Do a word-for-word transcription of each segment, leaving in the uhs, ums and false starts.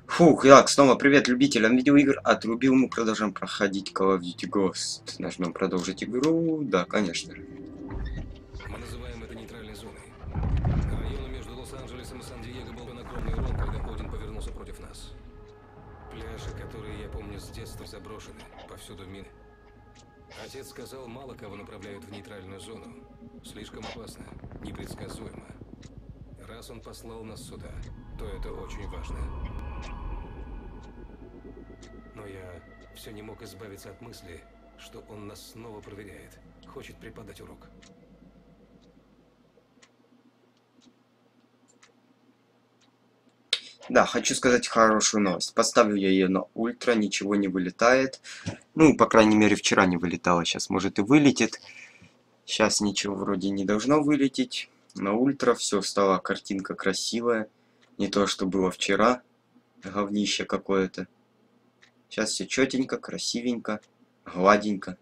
Фух, так, снова привет любителям видеоигр. Отрубил, мы продолжаем проходить Call of Duty Ghost. Нажмем продолжить игру. Да, конечно. Мы называем это нейтральной зоной. Району между Лос-Анджелесом и Сан-Диего был нанесен огромный урон, когда Один повернулся против нас. Пляжи, которые я помню с детства, заброшены. Повсюду мины. Отец сказал, мало кого направляют в нейтральную зону. Слишком опасно, непредсказуемо. Раз он послал нас сюда, то это очень важно. Но я все не мог избавиться от мысли, что он нас снова проверяет. Хочет преподать урок. Да, хочу сказать хорошую новость. Поставлю я ее на ультра, ничего не вылетает. Ну, по крайней мере, вчера не вылетало. Сейчас, может, и вылетит. Сейчас ничего вроде не должно вылететь. На ультра все стало, картинка красивая. Не то, что было вчера. Говнище какое-то. Сейчас все четенько, красивенько, гладенько.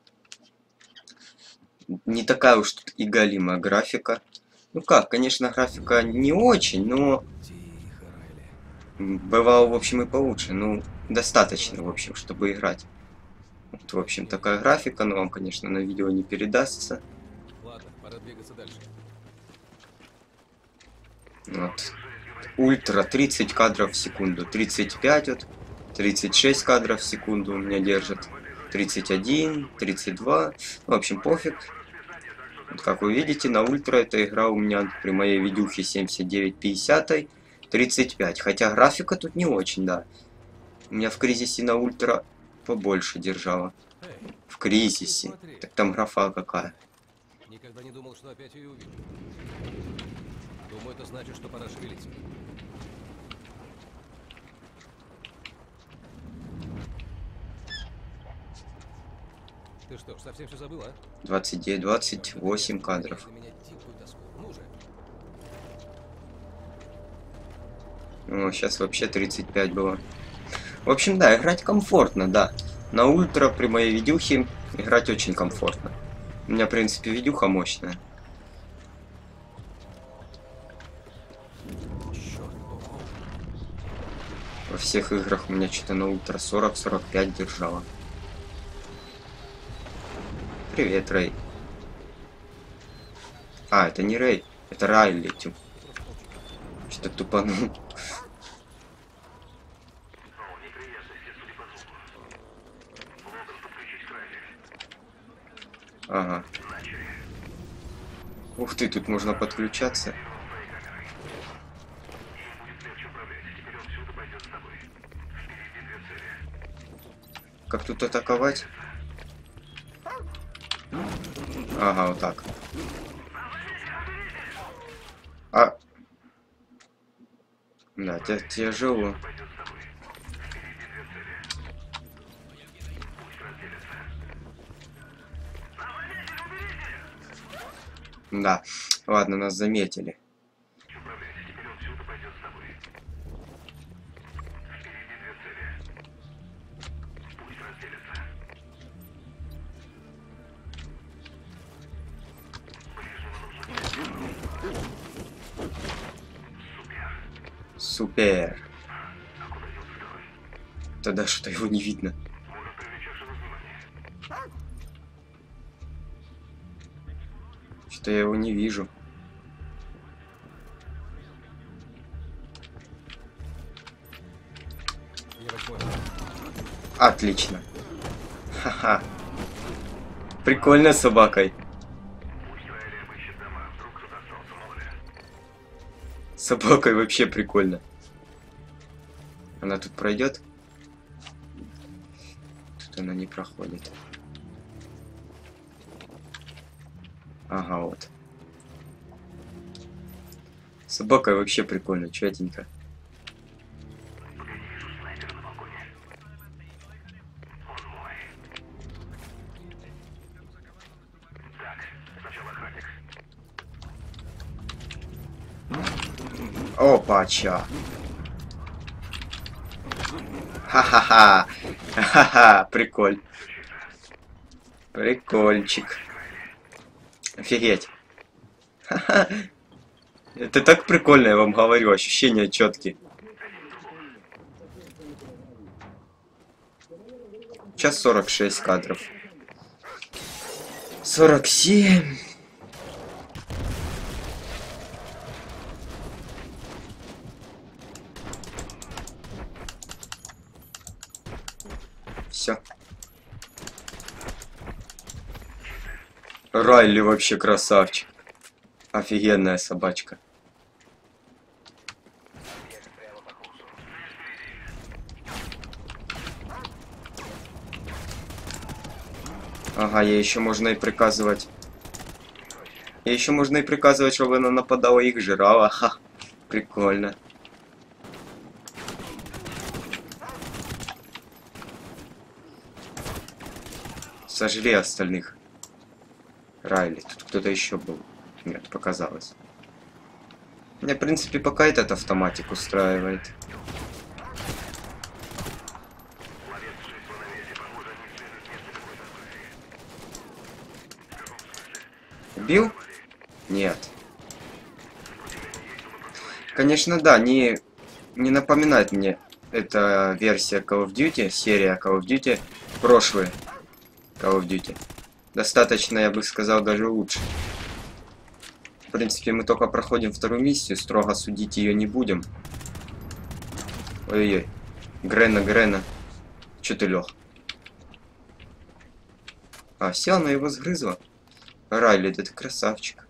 Не такая уж тут и галимая графика. Ну как, конечно, графика не очень, но Тихо, Райли. бывало, в общем, и получше. Ну, достаточно, в общем, чтобы играть. Вот, в общем, такая графика, но вам, конечно, на видео не передастся. Ладно, пора двигаться дальше. Вот. Ультра тридцать кадров в секунду. тридцать пять вот. тридцать шесть кадров в секунду у меня держит. тридцать один, тридцать два. В общем, пофиг. Вот как вы видите, на ультра эта игра у меня при моей видюхе семьдесят девять пятьдесят тридцать пять. Хотя графика тут не очень, да. У меня в кризисе на ультра побольше держала. Эй, В ты кризисе. смотри. Так там графа какая. Никогда не думал, что опять ее увижу. Думаю, это значит, что пора шевелиться. Ты что ж, совсем все забыл, а? двадцать девять, двадцать восемь Наконец-то кадров. нагоняешь на меня дикую тоску. Ну же. Ну, сейчас вообще тридцать пять было. В общем, да, играть комфортно, да. На ультра при моей видюхе играть очень комфортно. У меня, в принципе, видюха мощная. Черт, ого. Во всех играх у меня что-то на ультра сорок сорок пять держало. Привет, Рэй. А, это не Рэй, это Райли. Тю. Что-то тупанул. Ага. Ух ты, тут можно подключаться. Как тут атаковать? Ага, вот так. А... Да, тя тяжело. Да, ладно, нас заметили. Супер. Тогда что-то его не видно. Что я его не вижу. Я вас понял. Отлично. Ха-ха. Прикольно с собакой. С собакой вообще прикольно. Она тут пройдет? Тут она не проходит. Ага, вот. С собакой вообще прикольно, четенько. Опа, ча. Ха-ха-ха. Ха-ха, приколь. Прикольчик. Офигеть. Ха-ха. Это так прикольно, я вам говорю, ощущения четкие. Сейчас сорок шесть кадров. сорок семь. Все. Райли вообще красавчик. Офигенная собачка. Ага, ей еще можно и приказывать. Ей еще можно и приказывать, чтобы она нападала и их жрала. Ха, прикольно. Сожри остальных. Райли, тут кто-то еще был. Нет, показалось. Мне, в принципе, пока этот автоматик устраивает. Убил? Нет. Конечно, да, не, не напоминает мне эта версия Call of Duty, серия Call of Duty, прошлые Call of Duty. Достаточно, я бы сказал, даже лучше. В принципе, мы только проходим вторую миссию, строго судить ее не будем. Ой-ой-ой. Грена, Грена. Чё ты лёг? А, все, она его сгрызла. Райли, да ты красавчик.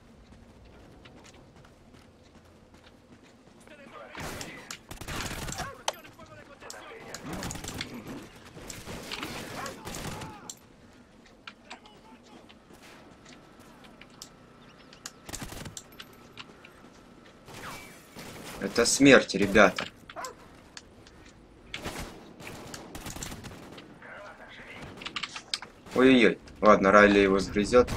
Это смерть, ребята. Ой-ой-ой. Ладно, Райли его сгрызет.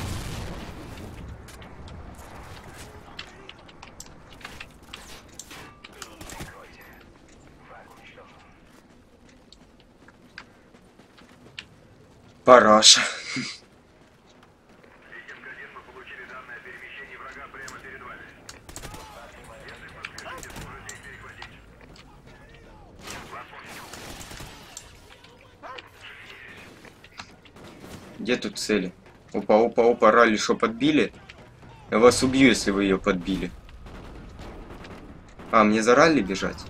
Параша. Где тут цели? Опа, опа, опа, Райли, что, подбили? Я вас убью, если вы ее подбили. А, мне за Райли бежать?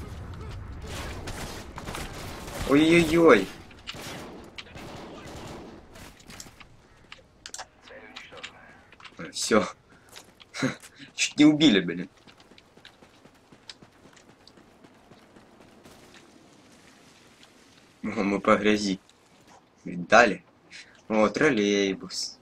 Ой-ой-ой. Все. Чуть не убили, блин. О, мы по грязи. Видали? О, троллейбус.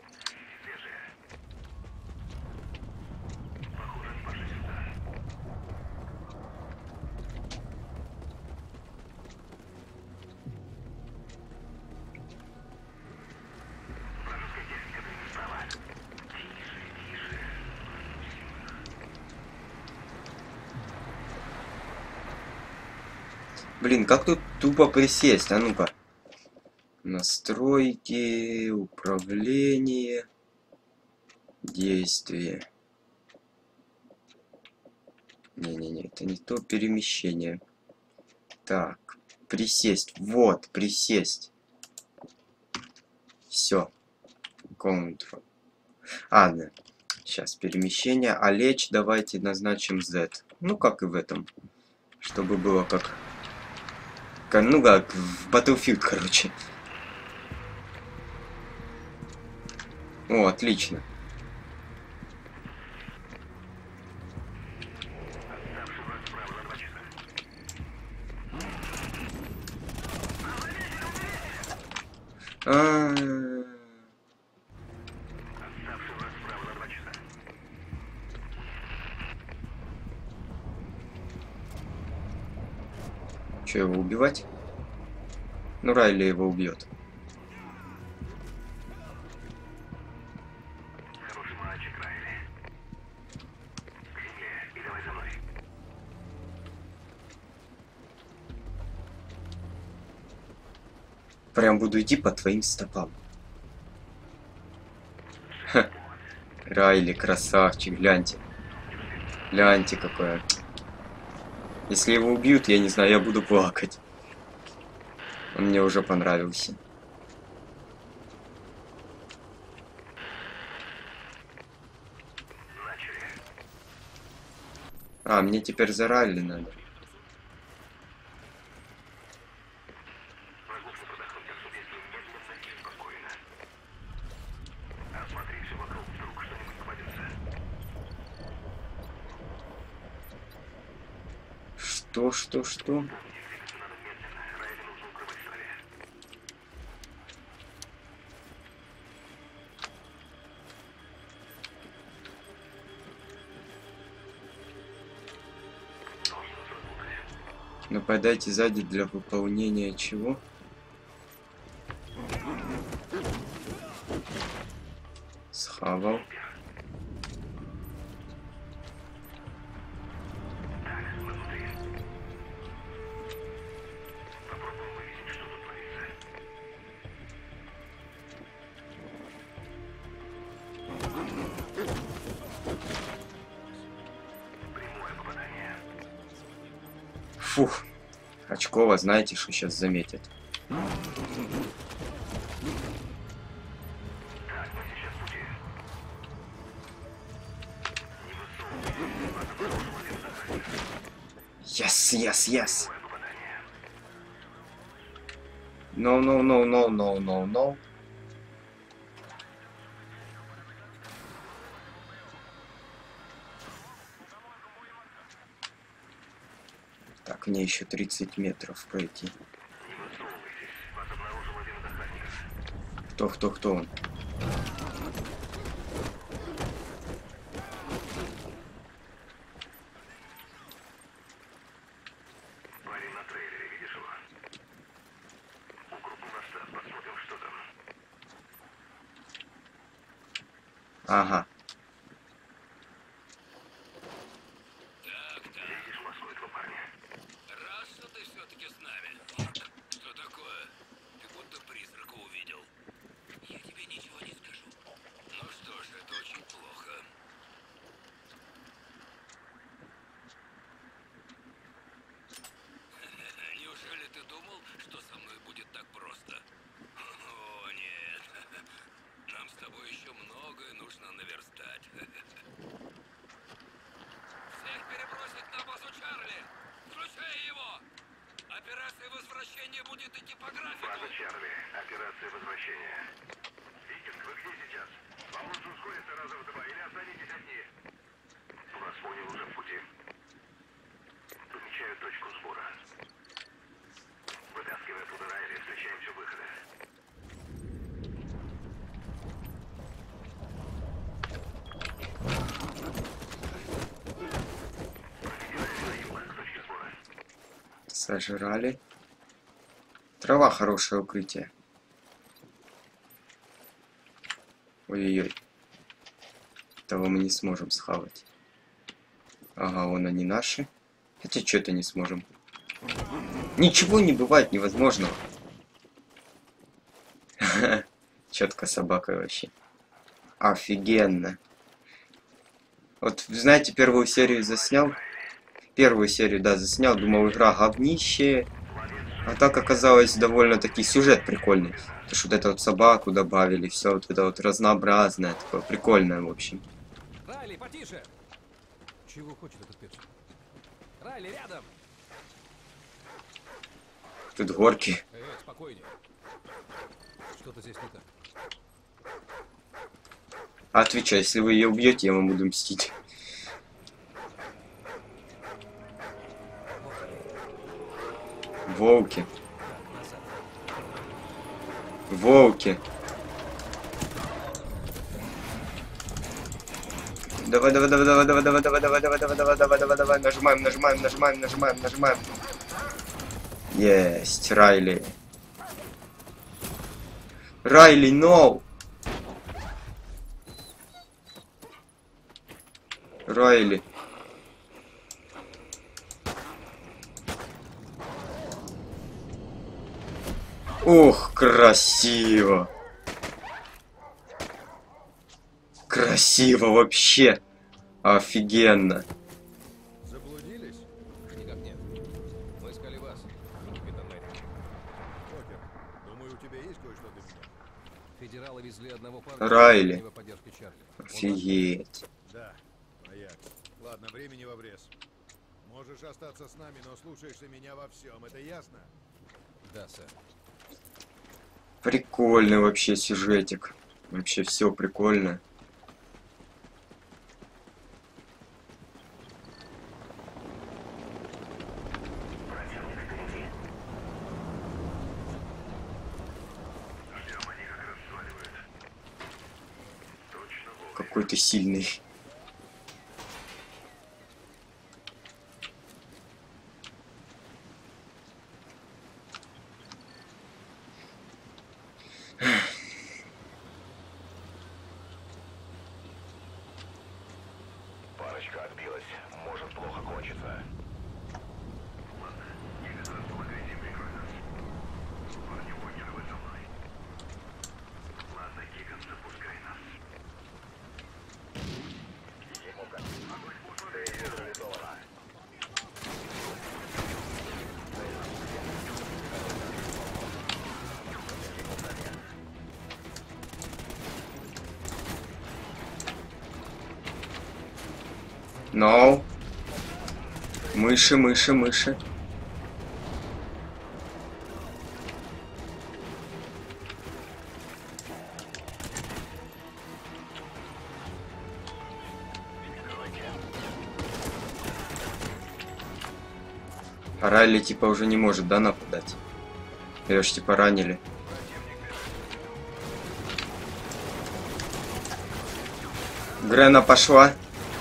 Блин, как тут тупо присесть? А ну-ка. Настройки, управление, действие. Не-не-не, это не то, перемещение. Так, присесть. Вот, присесть. Все. Control. А, да. Сейчас перемещение. А лечь давайте назначим Z. Ну, как и в этом. Чтобы было как... Ну, как в Battlefield, короче. О, отлично. А-а-а. Че, его убивать? Ну, Райли его убьет. Прям буду идти по твоим стопам. Ха. Райли, красавчик, гляньте. Гляньте какое. Если его убьют, я не знаю, я буду плакать. Он мне уже понравился. А, мне теперь за ралли надо. Что, что, что? Нападайте сзади для выполнения чего? Схавал. Фух. Очкова, знаете, что сейчас заметят. Yes, yes, yes. No, no, no, no, no, no, no. Так, мне еще тридцать метров пройти. Кто, кто, кто он? Парень на трейлере, видишь его? Укрупним масштаб, посмотрим, что там. Ага. Видишь массу этого парня? Рад, что ты все-таки с нами. Что такое? Ты будто призрака увидел. Я тебе ничего не скажу. Ну что ж, это очень плохо. Неужели ты думал, что со мной будет так просто? О, нет. Нам с тобой еще многое нужно наверстать. Всех перебросить на базу Чарли! Включай его! Операция возвращения будет идти по графику! База Чарли. Операция возвращения. Викинг, вы где сейчас? Вам лучше ускориться раза в два или останетесь одни. Вас понял, уже в пути. Помечаю точку сбора. Вытаскивай оттуда Райли, встречаемся у выхода. Сожрали. Трава хорошее укрытие. Ой-ой-ой. Того мы не сможем схавать. Ага, вон они наши. Хотя что-то не сможем. Ничего не бывает невозможного. Четко собака вообще. Офигенно. Вот, знаете, первую серию заснял. Первую серию, да, заснял. Думал, игра говнище. А так оказалось довольно-таки сюжет прикольный. Потому что вот эту вот собаку добавили. Все вот это вот разнообразное. Такое прикольное, в общем. Райли, потише! Чего хочет этот перчик? Райли, рядом! Тут горки. Эй, спокойнее. Что-то здесь не так. Отвечай, если вы ее убьете, я вам буду мстить. Волки. Волки. Давай, давай, давай, давай, давай, давай, давай, давай, давай, давай, давай, давай, давай, давай, нажимаем, нажимаем, нажимаем, нажимаем, нажимаем. Есть, Райли. Райли, no! Райли. Ух, красиво. Красиво вообще. Офигенно. Заблудились? Никак нет. тебя есть кое-что для меня? Федералы везли одного парня... Райли. с поддержкой Чарли. Он Офигеть. Да, Аякс. Ладно, времени в обрез. Можешь остаться с нами, но слушаешься меня во всем, это ясно? Да, сэр. Прикольный вообще сюжетик. Вообще все прикольно. Какой ты сильный. Парочка отбилась. Может плохо кончиться. Ладно, если нас помогаете, прикрой нас. Парни Уокера, вы со мной. Ладно, Киган, запускай нас. Ему как? Огонь в пушку. Реализовано. No. Мыши, мыши, мыши. А Райли типа уже не может, да, нападать? Ее ж типа ранили. Грена пошла.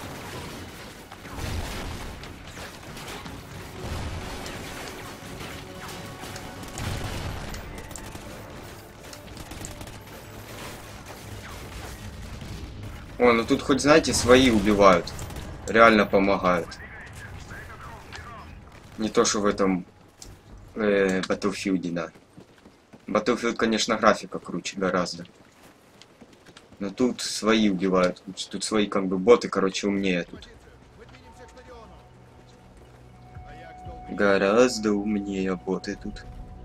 О, ну тут хоть, знаете, свои убивают. Реально помогают. Не то, что в этом э, Battlefield, да. Battlefield, конечно, графика круче гораздо. Но тут свои убивают. Тут свои как бы боты, короче, умнее тут. Выдвинемся к стадиону. Аякс долго Гораздо умнее боты тут.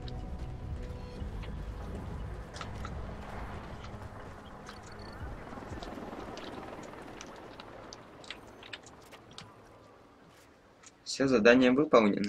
Все, задание выполнено.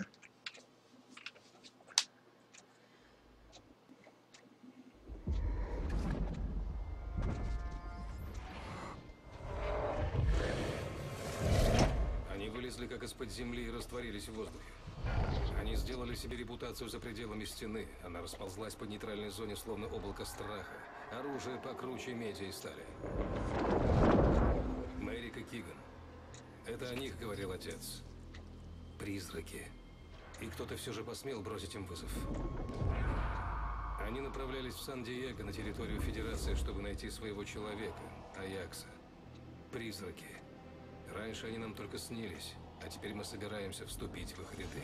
Они вылезли как из-под земли и растворились в воздухе. Они сделали себе репутацию за пределами стены. Она расползлась по нейтральной зоне, словно облако страха. Оружие покруче меди и стали. Мэрик и Киган. Это о них говорил отец. Призраки. И кто-то все же посмел бросить им вызов. Они направлялись в Сан-Диего, на территорию Федерации, чтобы найти своего человека, Аякса. Призраки. Раньше они нам только снились, а теперь мы собираемся вступить в их ряды.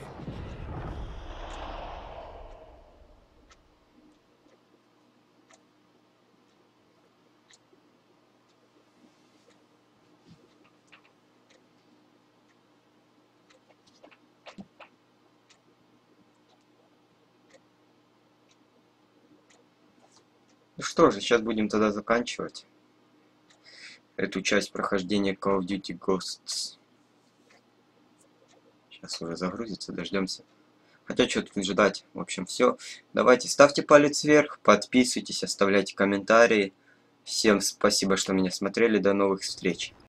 Ну что же, сейчас будем тогда заканчивать эту часть прохождения Call of Duty Ghosts. Сейчас уже загрузится, дождемся. Хотя что тут ждать. В общем, все. Давайте, ставьте палец вверх, подписывайтесь, оставляйте комментарии. Всем спасибо, что меня смотрели. До новых встреч.